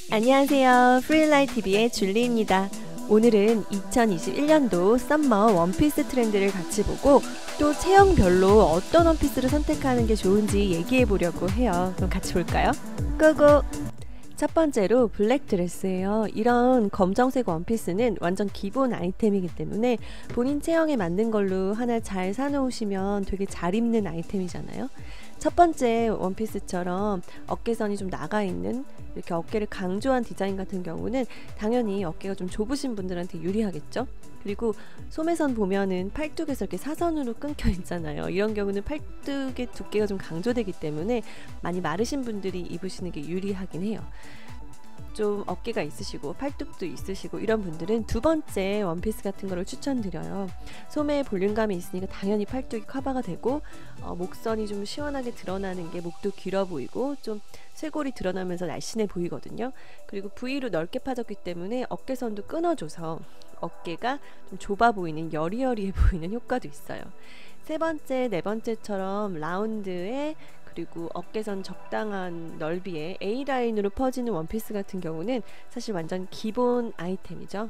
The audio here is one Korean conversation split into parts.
안녕하세요. 프릴라이TV의 줄리입니다. 오늘은 2021년도 썸머 원피스 트렌드를 같이 보고 또 체형별로 어떤 원피스를 선택하는 게 좋은지 얘기해 보려고 해요. 그럼 같이 볼까요? 고고! 첫 번째로 블랙 드레스예요. 이런 검정색 원피스는 완전 기본 아이템이기 때문에 본인 체형에 맞는 걸로 하나 잘 사놓으시면 되게 잘 입는 아이템이잖아요. 첫 번째 원피스처럼 어깨선이 좀 나가 있는 이렇게 어깨를 강조한 디자인 같은 경우는 당연히 어깨가 좀 좁으신 분들한테 유리하겠죠. 그리고 소매선 보면은 팔뚝에서 이렇게 사선으로 끊겨 있잖아요. 이런 경우는 팔뚝의 두께가 좀 강조되기 때문에 많이 마르신 분들이 입으시는 게 유리하긴 해요. 좀 어깨가 있으시고 팔뚝도 있으시고 이런 분들은 두 번째 원피스 같은 거를 추천드려요. 소매에 볼륨감이 있으니까 당연히 팔뚝이 커버가 되고 목선이 좀 시원하게 드러나는 게 목도 길어 보이고 좀 쇄골이 드러나면서 날씬해 보이거든요. 그리고 V로 넓게 파졌기 때문에 어깨선도 끊어줘서 어깨가 좀 좁아 보이는 여리여리해 보이는 효과도 있어요. 세 번째, 네 번째처럼 라운드에 그리고 어깨선 적당한 넓이에 A라인으로 퍼지는 원피스 같은 경우는 사실 완전 기본 아이템이죠.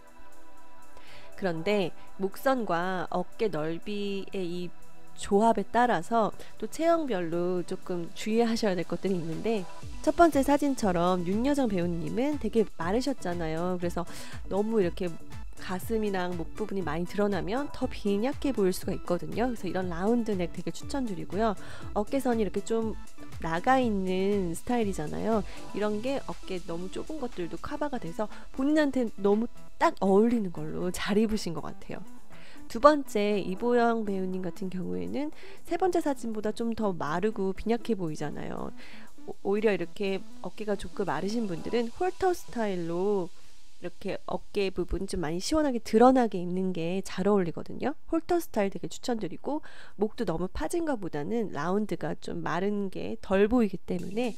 그런데 목선과 어깨 넓이의 이 조합에 따라서 또 체형별로 조금 주의하셔야 될 것들이 있는데, 첫 번째 사진처럼 윤여정 배우님은 되게 마르셨잖아요. 그래서 너무 이렇게 가슴이랑 목 부분이 많이 드러나면 더 빈약해 보일 수가 있거든요. 그래서 이런 라운드 넥 되게 추천드리고요. 어깨선이 이렇게 좀 나가 있는 스타일이잖아요. 이런 게 어깨 너무 좁은 것들도 커버가 돼서 본인한테 너무 딱 어울리는 걸로 잘 입으신 것 같아요. 두 번째, 이보영 배우님 같은 경우에는 세 번째 사진보다 좀 더 마르고 빈약해 보이잖아요. 오히려 이렇게 어깨가 좁고 마르신 분들은 홀터 스타일로 이렇게 어깨 부분 좀 많이 시원하게 드러나게 입는 게 잘 어울리거든요. 홀터 스타일 되게 추천드리고, 목도 너무 파진 것보다는 라운드가 좀 마른 게 덜 보이기 때문에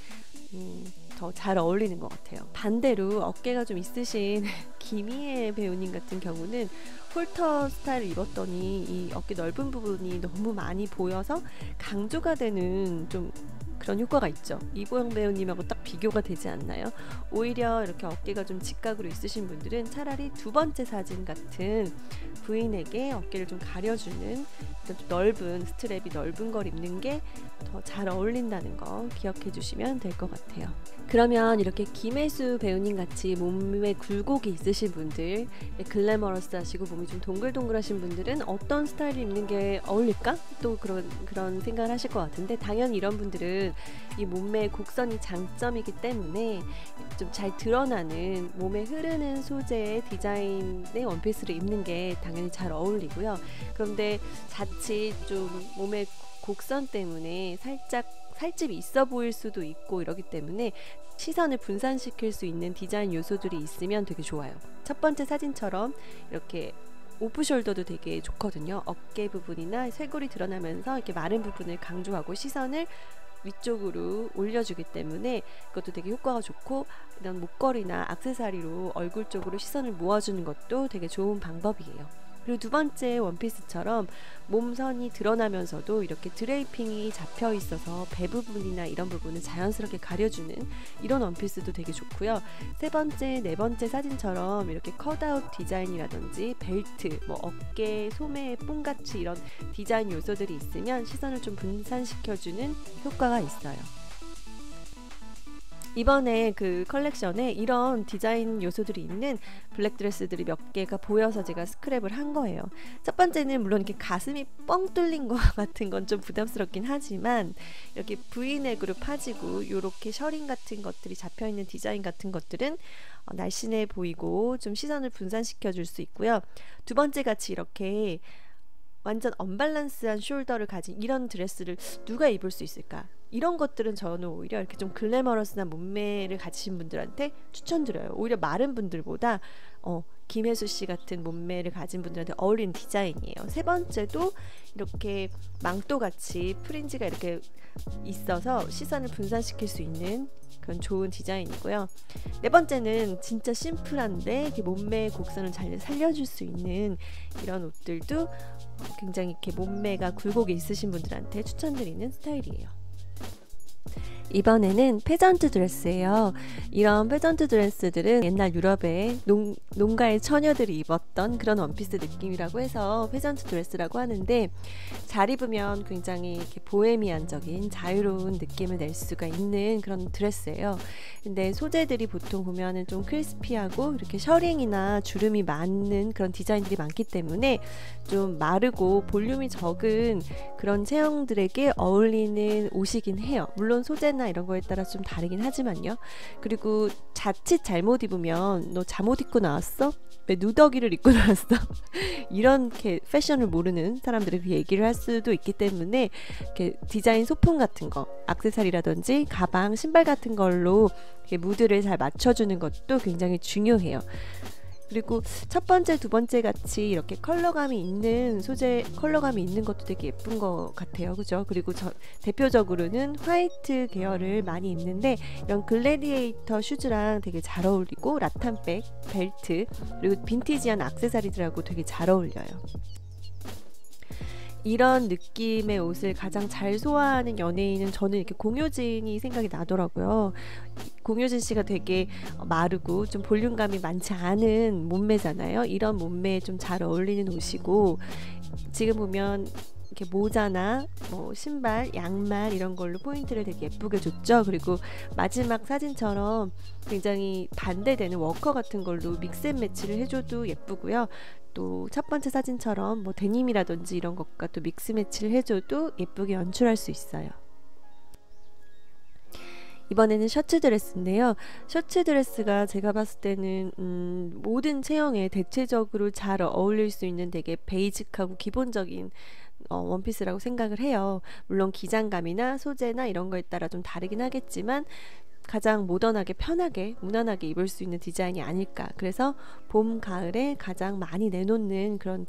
더 잘 어울리는 것 같아요. 반대로 어깨가 좀 있으신 김희애 배우님 같은 경우는 홀터 스타일을 입었더니 이 어깨 넓은 부분이 너무 많이 보여서 강조가 되는 좀 그런 효과가 있죠. 이보영 배우님하고 딱 비교가 되지 않나요? 오히려 이렇게 어깨가 좀 직각으로 있으신 분들은 차라리 두 번째 사진 같은 부인에게 어깨를 좀 가려주는 좀 넓은 스트랩이 넓은 걸 입는 게 더 잘 어울린다는 거 기억해 주시면 될 것 같아요. 그러면 이렇게 김혜수 배우님 같이 몸에 굴곡이 있으신 분들, 글래머러스 하시고 몸이 좀 동글동글하신 분들은 어떤 스타일을 입는 게 어울릴까? 또 그런 생각을 하실 것 같은데, 당연히 이런 분들은 이 몸매의 곡선이 장점이기 때문에 좀 잘 드러나는 몸에 흐르는 소재의 디자인의 원피스를 입는 게 당연히 잘 어울리고요. 그런데 자칫 좀 몸의 곡선 때문에 살짝 살집이 있어 보일 수도 있고 이러기 때문에 시선을 분산시킬 수 있는 디자인 요소들이 있으면 되게 좋아요. 첫 번째 사진처럼 이렇게 오프숄더도 되게 좋거든요. 어깨 부분이나 쇄골이 드러나면서 이렇게 마른 부분을 강조하고 시선을 위쪽으로 올려주기 때문에 그것도 되게 효과가 좋고, 이런 목걸이나 액세서리로 얼굴 쪽으로 시선을 모아주는 것도 되게 좋은 방법이에요. 그리고 두 번째 원피스처럼 몸선이 드러나면서도 이렇게 드레이핑이 잡혀 있어서 배 부분이나 이런 부분을 자연스럽게 가려주는 이런 원피스도 되게 좋고요. 세 번째, 네 번째 사진처럼 이렇게 컷아웃 디자인이라든지 벨트, 뭐 어깨, 소매에 뽕같이 이런 디자인 요소들이 있으면 시선을 좀 분산시켜주는 효과가 있어요. 이번에 그 컬렉션에 이런 디자인 요소들이 있는 블랙 드레스들이 몇 개가 보여서 제가 스크랩을 한 거예요. 첫 번째는 물론 이렇게 가슴이 뻥 뚫린 거 같은 건 좀 부담스럽긴 하지만, 이렇게 V넥으로 파지고 이렇게 셔링 같은 것들이 잡혀있는 디자인 같은 것들은 날씬해 보이고 좀 시선을 분산시켜 줄 수 있고요. 두 번째 같이 이렇게 완전 언밸런스한 숄더를 가진 이런 드레스를 누가 입을 수 있을까? 이런 것들은 저는 오히려 이렇게 좀 글래머러스한 몸매를 가지신 분들한테 추천드려요. 오히려 마른 분들보다 김혜수 씨 같은 몸매를 가진 분들한테 어울리는 디자인이에요. 세 번째도 이렇게 망토같이 프린지가 이렇게 있어서 시선을 분산시킬 수 있는 그런 좋은 디자인이고요. 네 번째는 진짜 심플한데 이렇게 몸매의 곡선을 잘 살려줄 수 있는 이런 옷들도 굉장히 이렇게 몸매가 굴곡이 있으신 분들한테 추천드리는 스타일이에요. 이번에는 페전트 드레스예요. 이런 페전트 드레스들은 옛날 유럽의 농가의 처녀들이 입었던 그런 원피스 느낌이라고 해서 페전트 드레스라고 하는데, 잘 입으면 굉장히 이렇게 보헤미안적인 자유로운 느낌을 낼 수가 있는 그런 드레스예요. 근데 소재들이 보통 보면은 좀 크리스피하고 이렇게 셔링이나 주름이 많은 그런 디자인들이 많기 때문에 좀 마르고 볼륨이 적은 그런 체형들에게 어울리는 옷이긴 해요. 물론 소재나 이런 거에 따라 좀 다르긴 하지만요. 그리고 자칫 잘못 입으면 너 잠옷 입고 나왔어? 왜 누더기를 입고 나왔어? 이렇게 패션을 모르는 사람들이 그 얘기를 할 수도 있기 때문에 이렇게 디자인 소품 같은 거, 액세서리라든지 가방, 신발 같은 걸로 이렇게 무드를 잘 맞춰주는 것도 굉장히 중요해요. 그리고 첫 번째, 두 번째 같이 이렇게 컬러감이 있는 소재, 컬러감이 있는 것도 되게 예쁜 것 같아요. 그죠? 그리고 대표적으로는 화이트 계열을 많이 입는데, 이런 글래디에이터 슈즈랑 되게 잘 어울리고, 라탄백, 벨트, 그리고 빈티지한 액세서리들하고 되게 잘 어울려요. 이런 느낌의 옷을 가장 잘 소화하는 연예인은 저는 이렇게 공효진이 생각이 나더라고요. 공효진 씨가 되게 마르고 좀 볼륨감이 많지 않은 몸매잖아요. 이런 몸매에 좀 잘 어울리는 옷이고, 지금 보면 이렇게 모자나 뭐 신발, 양말 이런 걸로 포인트를 되게 예쁘게 줬죠. 그리고 마지막 사진처럼 굉장히 반대되는 워커 같은 걸로 믹스앤매치를 해줘도 예쁘고요. 또 첫 번째 사진처럼 뭐 데님이라든지 이런 것과 또 믹스매치를 해줘도 예쁘게 연출할 수 있어요. 이번에는 셔츠 드레스인데요. 셔츠 드레스가 제가 봤을 때는 모든 체형에 대체적으로 잘 어울릴 수 있는 되게 베이직하고 기본적인 원피스라고 생각을 해요. 물론 기장감이나 소재나 이런 거에 따라 좀 다르긴 하겠지만 가장 모던하게 편하게 무난하게 입을 수 있는 디자인이 아닐까. 그래서 봄, 가을에 가장 많이 내놓는 그런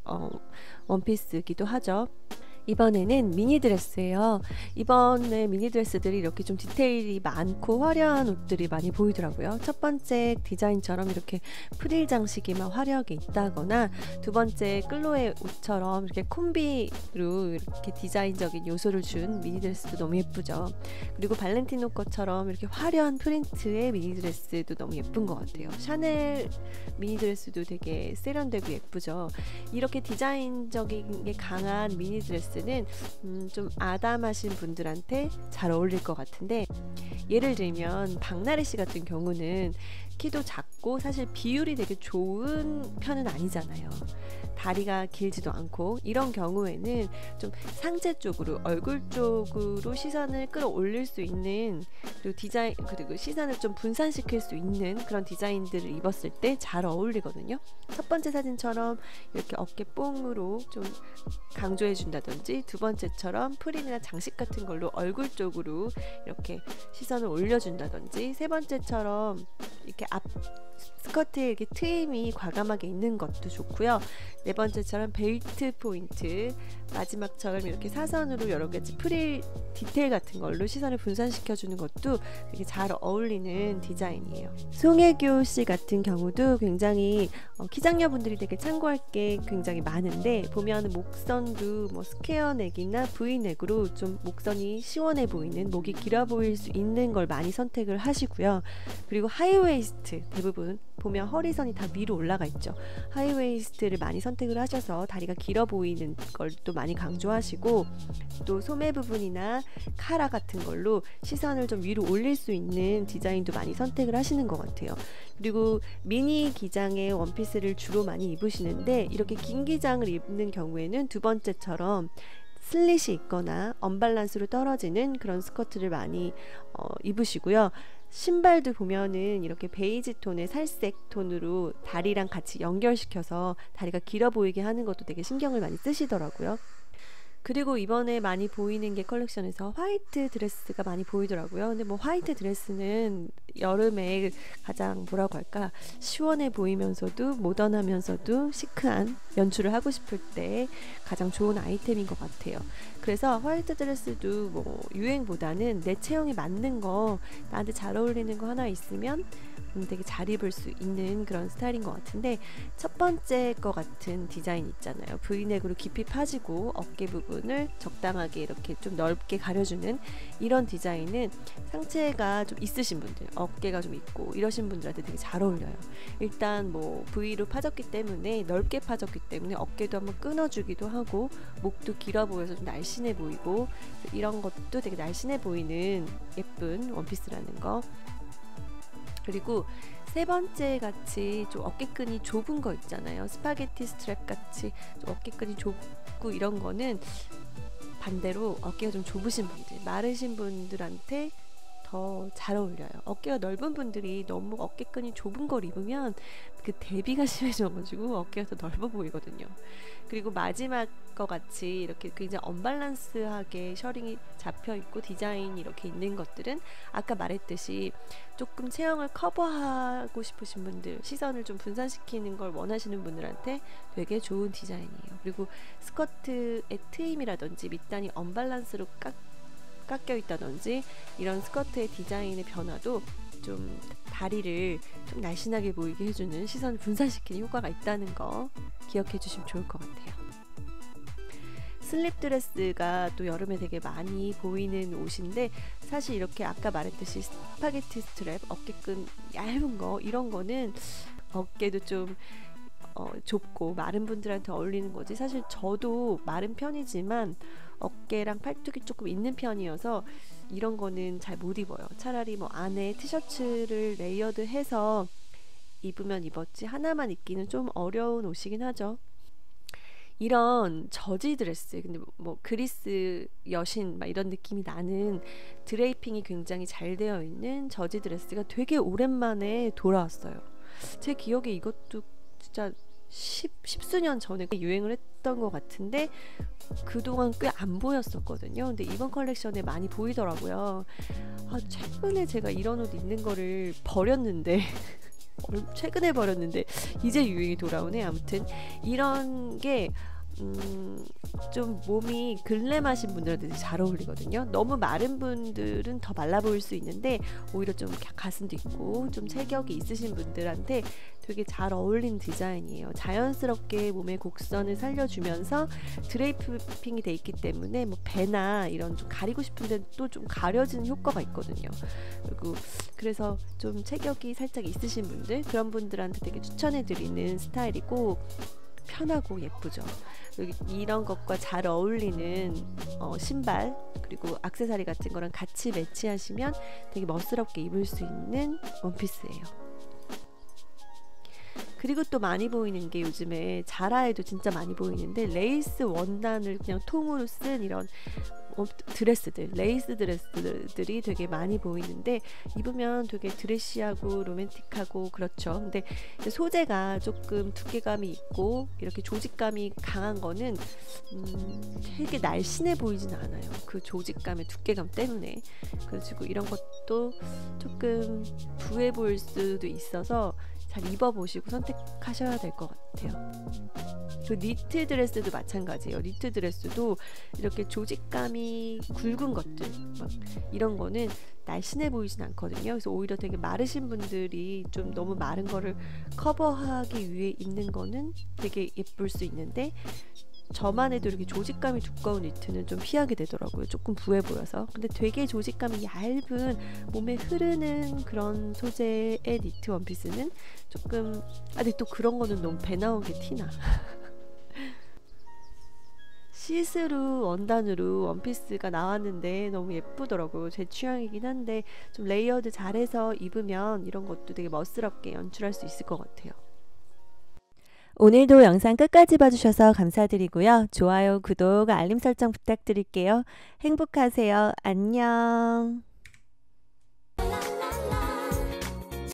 원피스이기도 하죠. 이번에는 미니드레스예요. 이번에 미니드레스들이 이렇게 좀 디테일이 많고 화려한 옷들이 많이 보이더라고요. 첫 번째 디자인처럼 이렇게 프릴 장식이 막 화려하게 있다거나, 두 번째 끌로의 옷처럼 이렇게 콤비로 이렇게 디자인적인 요소를 준 미니드레스도 너무 예쁘죠. 그리고 발렌티노 것처럼 이렇게 화려한 프린트의 미니드레스도 너무 예쁜 것 같아요. 샤넬 미니드레스도 되게 세련되고 예쁘죠. 이렇게 디자인적인 게 강한 미니드레스 좀 아담하신 분들한테 잘 어울릴 것 같은데, 예를 들면 박나래 씨 같은 경우는 키도 작고 사실 비율이 되게 좋은 편은 아니잖아요. 다리가 길지도 않고, 이런 경우에는 좀 상체 쪽으로, 얼굴 쪽으로 시선을 끌어올릴 수 있는, 그리고 시선을 좀 분산시킬 수 있는 그런 디자인들을 입었을 때 잘 어울리거든요. 첫 번째 사진처럼 이렇게 어깨 뽕으로 좀 강조해 준다든지, 두 번째처럼 프릴이나 장식 같은 걸로 얼굴 쪽으로 이렇게 시선을 올려준다든지, 세 번째처럼 이렇게 앞 스커트에 이렇게 트임이 과감하게 있는 것도 좋고요. 네 번째처럼 벨트 포인트, 마지막처럼 이렇게 사선으로 여러 가지 프릴 디테일 같은 걸로 시선을 분산시켜주는 것도 되게 잘 어울리는 디자인이에요. 송혜교 씨 같은 경우도 굉장히 키장녀분들이 되게 참고할 게 굉장히 많은데, 보면 목선도 뭐 스퀘어 넥이나 V넥으로 좀 목선이 시원해 보이는, 목이 길어 보일 수 있는 걸 많이 선택을 하시고요. 그리고 하이웨이스트, 대부분 보면 허리선이 다 위로 올라가 있죠. 하이웨이스트를 많이 선택을 하셔서 다리가 길어 보이는 걸 또 많이 강조하시고, 또 소매 부분이나 카라 같은 걸로 시선을 좀 위로 올릴 수 있는 디자인도 많이 선택을 하시는 것 같아요. 그리고 미니 기장의 원피스를 주로 많이 입으시는데, 이렇게 긴 기장을 입는 경우에는 두 번째처럼 슬릿이 있거나 언밸런스로 떨어지는 그런 스커트를 많이 입으시고요. 신발도 보면은 이렇게 베이지 톤의 살색 톤으로 다리랑 같이 연결시켜서 다리가 길어 보이게 하는 것도 되게 신경을 많이 쓰시더라고요. 그리고 이번에 많이 보이는 게 컬렉션에서 화이트 드레스가 많이 보이더라고요. 근데 뭐 화이트 드레스는 여름에 가장 뭐라고 할까, 시원해 보이면서도 모던하면서도 시크한 연출을 하고 싶을 때 가장 좋은 아이템인 것 같아요. 그래서 화이트 드레스도 뭐 유행보다는 내 체형에 맞는 거, 나한테 잘 어울리는 거 하나 있으면 되게 잘 입을 수 있는 그런 스타일인 것 같은데, 첫 번째 거 같은 디자인 있잖아요. 브이넥으로 깊이 파지고 어깨 부분을 적당하게 이렇게 좀 넓게 가려주는 이런 디자인은 상체가 좀 있으신 분들, 어깨가 좀 있고 이러신 분들한테 되게 잘 어울려요. 일단 뭐 V로 파졌기 때문에, 넓게 파졌기 때문에 어깨도 한번 끊어주기도 하고, 목도 길어 보여서 좀 날씬해 보이고, 이런 것도 되게 날씬해 보이는 예쁜 원피스라는 거. 그리고 세 번째 같이 좀 어깨끈이 좁은 거 있잖아요. 스파게티 스트랩 같이 좀 어깨끈이 좁고 이런 거는 반대로 어깨가 좀 좁으신 분들, 마르신 분들한테 더 잘 어울려요. 어깨가 넓은 분들이 너무 어깨끈이 좁은 걸 입으면 그 대비가 심해져가지고 어깨가 더 넓어 보이거든요. 그리고 마지막 거 같이 이렇게 굉장히 언밸런스하게 셔링이 잡혀있고 디자인이 이렇게 있는 것들은 아까 말했듯이 조금 체형을 커버하고 싶으신 분들, 시선을 좀 분산시키는 걸 원하시는 분들한테 되게 좋은 디자인이에요. 그리고 스커트의 트임이라든지 밑단이 언밸런스로 깎여 있다든지 이런 스커트의 디자인의 변화도 좀 다리를 좀 날씬하게 보이게 해주는, 시선을 분산시키는 효과가 있다는 거 기억해 주시면 좋을 것 같아요. 슬립 드레스가 또 여름에 되게 많이 보이는 옷인데, 사실 이렇게 아까 말했듯이 스파게티 스트랩, 어깨끈 얇은 거, 이런 거는 어깨도 좀 좁고 마른 분들한테 어울리는 거지. 사실 저도 마른 편이지만 어깨랑 팔뚝이 조금 있는 편이어서 이런 거는 잘 못 입어요. 차라리 뭐 안에 티셔츠를 레이어드해서 입으면 입었지, 하나만 입기는 좀 어려운 옷이긴 하죠. 이런 저지 드레스, 근데 뭐 그리스 여신 막 이런 느낌이 나는 드레이핑이 굉장히 잘 되어 있는 저지 드레스가 되게 오랜만에 돌아왔어요. 제 기억에 이것도 진짜 십수년 전에 유행을 했던 것 같은데 그동안 꽤 안 보였었거든요. 근데 이번 컬렉션에 많이 보이더라고요. 최근에 제가 이런 옷 입는 거를 버렸는데 최근에 버렸는데 이제 유행이 돌아오네. 아무튼 이런 게 좀 몸이 글램하신 분들한테 잘 어울리거든요. 너무 마른 분들은 더 말라 보일 수 있는데 오히려 좀 가슴도 있고 좀 체격이 있으신 분들한테 되게 잘 어울리는 디자인이에요. 자연스럽게 몸의 곡선을 살려주면서 드레이핑이 돼 있기 때문에 뭐 배나 이런 좀 가리고 싶은 데는 또 좀 가려지는 효과가 있거든요. 그리고 그래서 좀 체격이 살짝 있으신 분들, 그런 분들한테 되게 추천해드리는 스타일이고 편하고 예쁘죠. 이런 것과 잘 어울리는 신발 그리고 액세서리 같은 거랑 같이 매치하시면 되게 멋스럽게 입을 수 있는 원피스예요. 그리고 또 많이 보이는 게 요즘에 자라에도 진짜 많이 보이는데 레이스 원단을 그냥 통으로 쓴 이런 드레스들, 레이스 드레스들이 되게 많이 보이는데 입으면 되게 드레시하고 로맨틱하고 그렇죠. 근데 소재가 조금 두께감이 있고 이렇게 조직감이 강한 거는 되게 날씬해 보이진 않아요. 그 조직감의 두께감 때문에. 그래가지고 이런 것도 조금 부해 보일 수도 있어서 잘 입어보시고 선택하셔야 될 것 같아요. 그 니트 드레스도 마찬가지예요. 니트 드레스도 이렇게 조직감이 굵은 것들 막 이런 거는 날씬해 보이진 않거든요. 그래서 오히려 되게 마르신 분들이 좀 너무 마른 거를 커버하기 위해 입는 거는 되게 예쁠 수 있는데, 저만 해도 이렇게 조직감이 두꺼운 니트는 좀 피하게 되더라고요. 조금 부해 보여서. 근데 되게 조직감이 얇은 몸에 흐르는 그런 소재의 니트 원피스는 조금 근데 또 그런 거는 너무 배 나온 게 티나. 시스루 원단으로 원피스가 나왔는데 너무 예쁘더라고요. 제 취향이긴 한데 좀 레이어드 잘해서 입으면 이런 것도 되게 멋스럽게 연출할 수 있을 것 같아요. 오늘도 영상 끝까지 봐주셔서 감사드리고요. 좋아요, 구독, 알림 설정 부탁드릴게요. 행복하세요. 안녕.